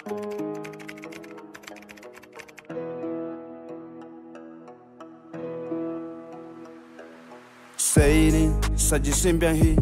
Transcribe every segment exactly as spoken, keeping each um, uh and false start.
Say ni saja sembiang hi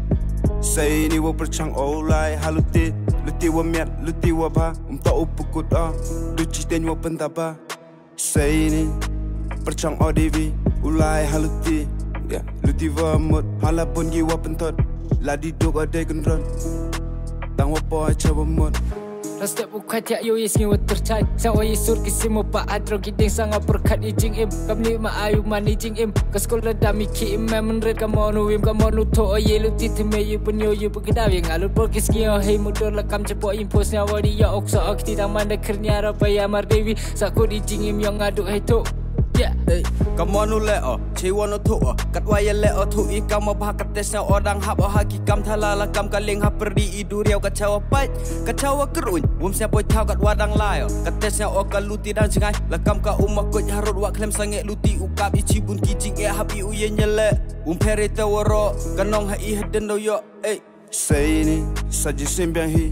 Say ni wo perchang olai haluti Luti wo miat luti wo ba Um tak upukut ah Duci ten wo pentaba Say ni perchang odivi Ulai haluti Ya luti wo mut Halapun gi wo pentot Ladi duk adai gendron Tang wo po aja wo mut Rastep ukat ya yo yes ngi tercai sang oi sur kisimo pa adro kiding sang perkat ijing im kamni ma ayu mani jing im ka sekolah dami ki im men red ka monu im ka monu to oye lu tit me yu punyo yu pagdaw yang alur por kiski oh hey mudor lakam cepo impos nya wadi ya okso akti dang manda kernya ra pa ya mar dewi sako di jing im yang aduk hey to yeah hey kamu nu le oh ciwa nu tu oh kat waya le oh tu i kamu bah kates na orang hab oh haki kam thala la kam kaling ha perdi idu riau ka chawa pai ka chawa kerun wum sia poi thau kat wadang lai oh kates na oh ka luti dan jingai la kam ka umma ko harut wa klem sange luti ukap i cibun kijing e habi u ye nyele um pere taworo kanong ha i heden do yo hey Say ni saja sembiang hi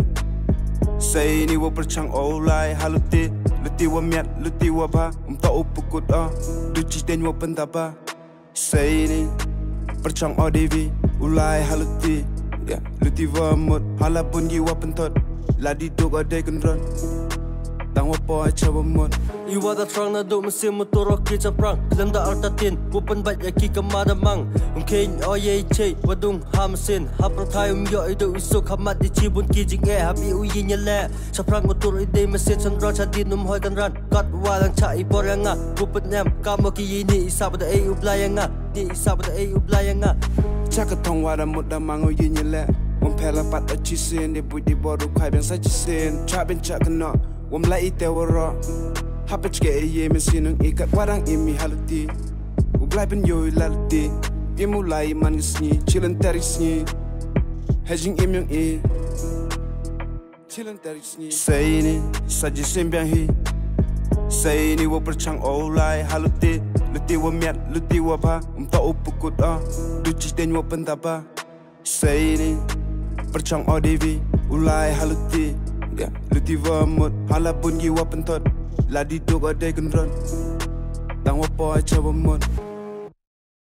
Say ni wo perchang olai haluti Luti wo miat luti wo ba Um tak upukut ah Duci ten wo pentaba Say ni perchang odivi Ulai haluti Ya luti wo mut Halapun gi wo pentot Ladi duk adai gendron Tang wo po aja wo mut Iwa da trang na do mesin motor ki caprang Lem da artatin Wupan bat ya ki kamada mang Mungkin oye che Wadung ha mesin Ha pertai um yo ido isuk Hamat di cibun ki jing e Habi uyi nyele Caprang motor ide mesin Chandra cadin um hoi kan ran Kat walang cai bor yang nga Wupan nyam Kamu ki yini isa pada e ublay yang nga Di isa pada e ublay yang nga Caka tong wada muda mango uyi nyele Wam pela pat a cisin Di bui di boru kai bang sa cisin Cak ben cak kena Wam lai te wara Hapa cike ye mesinung ikat warang imi haluti Ublai ben yo lalti Imulai man gisni Chilen tarisni Hejing im yung i Chilen tarisni Say ni saja sembiang hi Say ni wo perchang olai haluti Luti wo miat luti wo ba Um tak upukut ah Duci ten wo pentaba Say ni perchang odivi Ulai haluti Ya luti wo mut Halapun gi wo pentot Ladi duk adai gendron Tang wo po aja wo mut